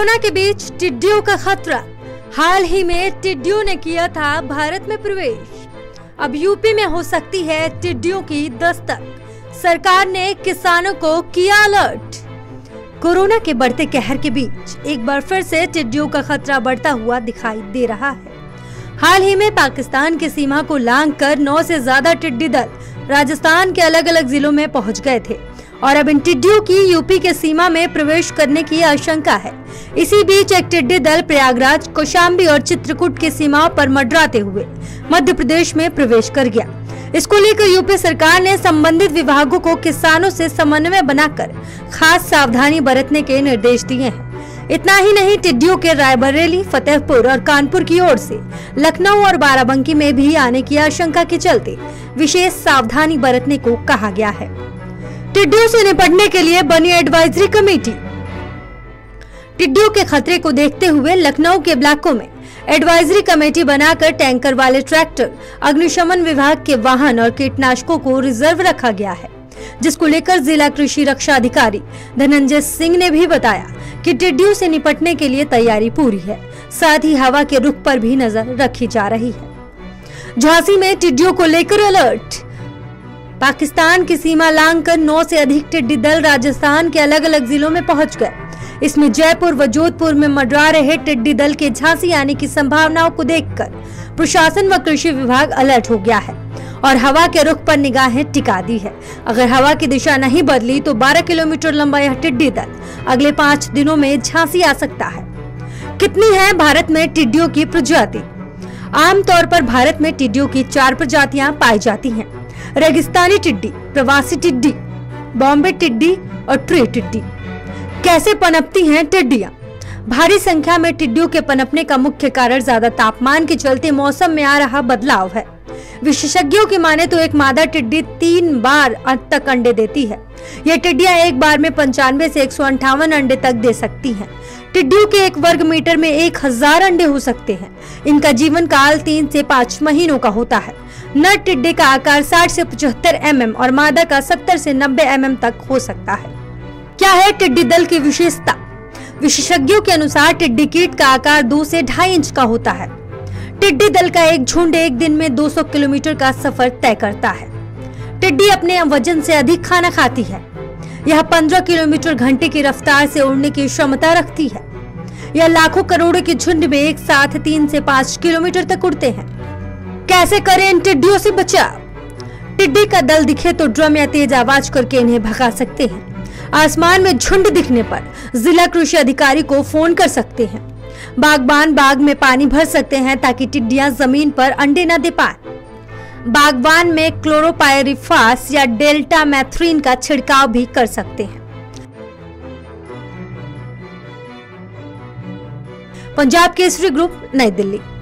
Corona के बीच टिड्डियों का खतरा। हाल ही में टिड्डियों ने किया था भारत में प्रवेश। अब यूपी में हो सकती है टिड्डियों की दस्तक। सरकार ने किसानों को किया अलर्ट। कोरोना के बढ़ते कहर के बीच एक बार फिर से टिड्डियों का खतरा बढ़ता हुआ दिखाई दे रहा है। हाल ही में पाकिस्तान की सीमा को लांघकर 9 से ज्यादा टिड्डी दल राजस्थान के अलग अलग जिलों में पहुंच गए थे और अब इन टिड्डियों की यूपी के सीमा में प्रवेश करने की आशंका है। इसी बीच एक टिड्डी दल प्रयागराज, कौशाम्बी और चित्रकूट की सीमाओं पर मंडराते हुए मध्य प्रदेश में प्रवेश कर गया। इसको लेकर यूपी सरकार ने संबंधित विभागों को किसानों से समन्वय बनाकर खास सावधानी बरतने के निर्देश दिए हैं। इतना ही नहीं, टिड्डियों के रायबरेली, फतेहपुर और कानपुर की ओर से लखनऊ और बाराबंकी में भी आने की आशंका के चलते विशेष सावधानी बरतने को कहा गया है। टिड्डियों से निपटने के लिए बनी एडवाइजरी कमेटी। टिड्डियों के खतरे को देखते हुए लखनऊ के ब्लॉकों में एडवाइजरी कमेटी बनाकर टैंकर वाले ट्रैक्टर, अग्निशमन विभाग के वाहन और कीटनाशकों को रिजर्व रखा गया है, जिसको लेकर जिला कृषि रक्षा अधिकारी धनंजय सिंह ने भी बताया कि टिड्डियों से निपटने के लिए तैयारी पूरी है। साथ ही हवा के रुख पर भी नजर रखी जा रही है। झांसी में टिड्डियों को लेकर अलर्ट। पाकिस्तान की सीमा लांघकर 9 से अधिक टिड्डी दल राजस्थान के अलग अलग जिलों में पहुंच गए। इसमें जयपुर व जोधपुर में मंडरा रहे टिड्डी दल के झांसी आने की संभावनाओं को देखकर प्रशासन व कृषि विभाग अलर्ट हो गया है और हवा के रुख पर निगाहें टिका दी है। अगर हवा की दिशा नहीं बदली तो 12 किलोमीटर लंबा यह टिड्डी दल अगले 5 दिनों में झांसी आ सकता है। कितनी है भारत में टिड्डियों की प्रजाति? आमतौर पर भारत में टिड्डियों की 4 प्रजातियां पाई जाती हैं: रेगिस्तानी टिड्डी, प्रवासी टिड्डी, बॉम्बे टिड्डी और ट्री टिड्डी। कैसे पनपती हैं टिड्डियां? भारी संख्या में टिड्डियों के पनपने का मुख्य कारण ज्यादा तापमान के चलते मौसम में आ रहा बदलाव है। विशेषज्ञों की माने तो एक मादा टिड्डी 3 बार तक अंडे देती है। ये टिड्डियां एक बार में 95 से 158 अंडे तक दे सकती हैं। टिड्डियों के 1 वर्ग मीटर में 1000 अंडे हो सकते हैं। इनका जीवन काल 3 से 5 महीनों का होता है। नर टिड्डे का आकार 60 से 75 mm और मादा का 70 से 90 mm तक हो सकता है। क्या है टिड्डी दल की विशेषता? विशेषज्ञों के अनुसार टिड्डी कीट का आकार 2 से 2.5 इंच का होता है। टिड्डी दल का एक झुंड एक दिन में 200 किलोमीटर का सफर तय करता है। टिड्डी अपने वजन से अधिक खाना खाती है। यह 15 किलोमीटर घंटे की रफ्तार से उड़ने की क्षमता रखती है। यह लाखों करोड़ों के झुंड में एक साथ 3 से 5 किलोमीटर तक उड़ते हैं। कैसे करें इन टिड्डियों से बचाव? टिड्डी का दल दिखे तो ड्रम या तेज आवाज करके इन्हें भगा सकते हैं। आसमान में झुंड दिखने पर जिला कृषि अधिकारी को फोन कर सकते हैं। बागबान बाग में पानी भर सकते हैं ताकि टिड्डियां जमीन पर अंडे न दे पाए। बागवान में क्लोरोपायरिफास या डेल्टा मैथ्रीन का छिड़काव भी कर सकते हैं। पंजाब केसरी ग्रुप, नई दिल्ली।